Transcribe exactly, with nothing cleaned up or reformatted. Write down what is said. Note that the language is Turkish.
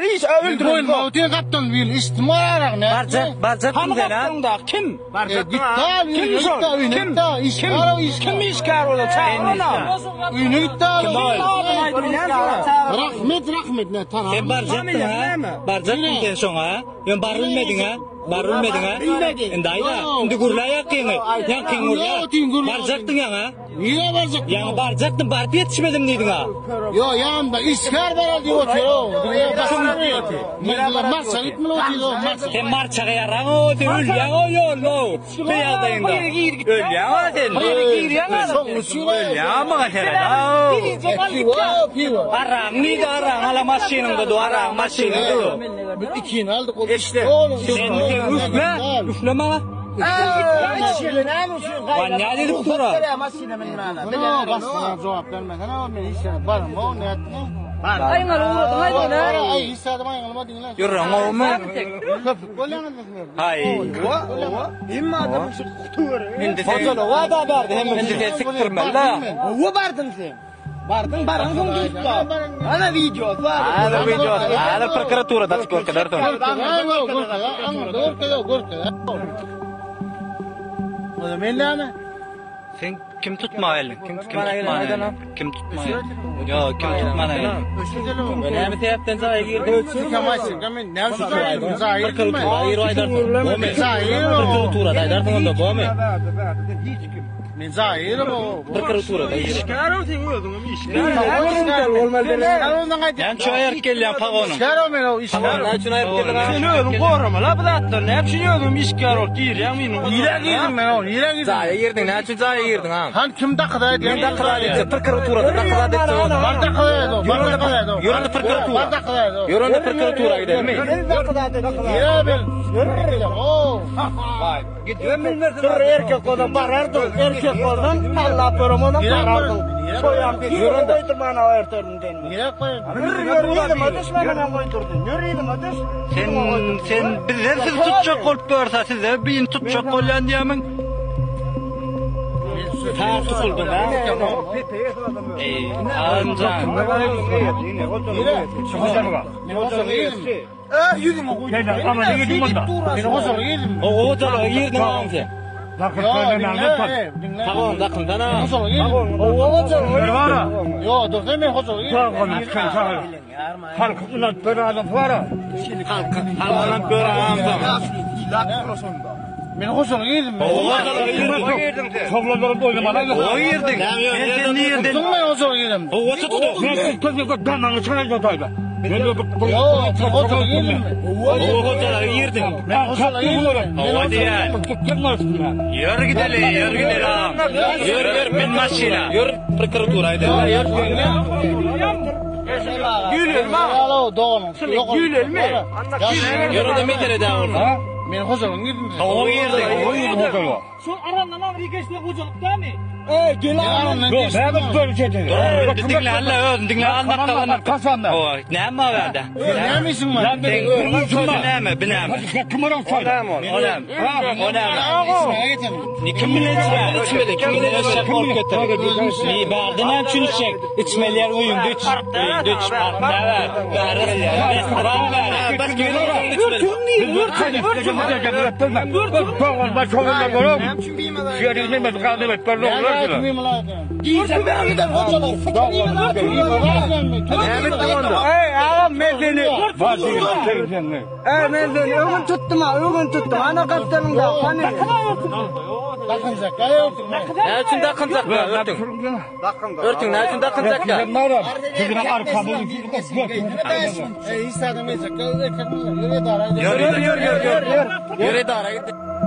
iş öldürün. Boyun mavtiye kaptan bir istimar arak ne? Barcak, barcak Hamı kimden ha? kaptın da kim? Barcak gitti abi. Kim Gitti son? abi. Kim? Kim? Kim? Kim işkar ola? Çağırma. Uyunu gitti abi. Kim o? Rahmet rahmet ne tanrım. Sen barcaktın ha? Barcaktın sen şoňa. Ýön barylmadyn ha? Barylmadyn ha? Endayda. Indi gurlaýak ýene. Ýakyň gurlaýak. Barcaktın ýa-ha? Niye barcak? Ýa barcaktın barıp ýetişmedim diýdiň ha. Yo yanımda iskar var diye oturuyor. Dünya basın diyor. Mezla marşa gitmeli oturuyor. Marşa. Sen marçaga ýaraň o, ölýän o ýolno. Beýaldaýynda. Ölýän o sen. Ölýän maga herhalde. Araň niýe araň ala maşynyňda do araň maşynyňda. Bir ikini aldık. İşte. Sen üfle. Üfle maga. Vanya dedik tura. Basına cevap vermesen ama ben hiç yani varım o ne ettim? Ayın alımadın haydi ne? Ay hissedim ayın alımadın lan. Yürü ama o mu? Köpük kolyana mısın? Hayır. İmma adamın şu kutuları. Şimdi sen o da verdi hem şimdi sen siktirme la. O bardın sen. Bardın barın son gitti. Ana video var. Ana video. Ana prokuratura da çıkıyor kadar da. O da belli ama. Sen kim tutma elin? Kim kim tutma elin? Kim tutma elin? Yo kim tutma elin? Ben hem tepten sağa girdim. Ölçü kamaşsın. Kamen ne yapıyorsun? Zahir mi? Hayır aydarsın. Bu men Zahir mi? prokuratura da aydarsın onda bu men. Hiç kim? Men zahir mi? Prokuratura da. İşkar oldu oğlum işkar. Olmalı. Yani şu ayar gelen pagonum. İşkar o men o işkar. Ne için ayar gelen? Sen oğlum koruma la bıraktın. Ne düşünüyordun işkar ol dir ya minin. Yine girdim ben o. Yine girdim. Zaya girdin. Ne için zaya girdin ha? Han kim dakıdaydı? Kim dakıdaydı? Prokuratura da dakıdaydı. Var dakıdaydı o. Var dakıdaydı o. Yüründü prokuratura. Var dakıdaydı o. Yüründü prokuratura gidelim mi? Yine ben. Yüründü. Oo. Vay. Gidiyor millet. Dur erkek odan barardı. Erkek odan Allah peromona barardı. Soyan bir yüründü. Koydurmana o ertörün denme. Yine koyun. Yürüyelim ateş bana koydurdun. Yürüyelim ateş. Sen sen bizler siz tutacak olup görse size bin tutacak olan diyemin. Ta tutuldun ha. Eee anca. Eh yürüdüm o koydum. Ama ne yedim onda? Beni o sonra yedim. O o da girdin lan sen. Dakın dinle. Tamam dakın dana. O sonra yedim. O sonra. Yo dur deme o sonra yedim. Halk ulan böyle adam var. Halk halkın böyle adam. Ben o sonra yedim. O da girdin. Toplandık oynamalar. O girdin. Ben sen niye girdin? Tutun ben o sonra yedim. O o tuttu. Ben kızı damlanı çıkaracağım da. Yo o sonra yedim. O da girdin. Ben o sonra yedim. O hadi ya. Yürü gidelim, yürü gidelim. Yürü yürü bin maşina. Yürü prokuratura gidelim. Gülüm ha. Alo doğru. Gülüm mi? Yürü de metre daha orada. Ben o sonra yedim. O girdin. O yürüdü. Son arandan Amerika'da hocalık değil mi? Ee gel Yarın ne Ben de böyle şey dedim. Dur dinle hala öldün dinle anlat kalanı. Kasanlar. O ne mi verdi? Ne misin var? Ne mi bineme? Kımaran söyle. O ne? O ne? Ni kim bilir içme? İçmedi. Kim bilir eşek ol götür. Ni bardınan çün içecek. İçmeler uyumdu iç. Uyumdu iç. Ne var? Garız ya. Restoran var. Başka bir oranda içmedi. Dur seni. Dur dur. Dur baş olanlar görüyor. Şerine mi kaldı bet belli olur. Giysen ben gidelim hocalar. Ey ağam ben seni. Ey ben seni ögün tuttum ha ögün tuttum. Ana kaptanım da. Hani. Takınacak ya yok. Ne için takınacak ya? Örtün. Örtün ne için takınacak ya? Ey istedim yiyecek. Yürü yürü Yürü yürü yürü yürü. Yürü de ara gitti.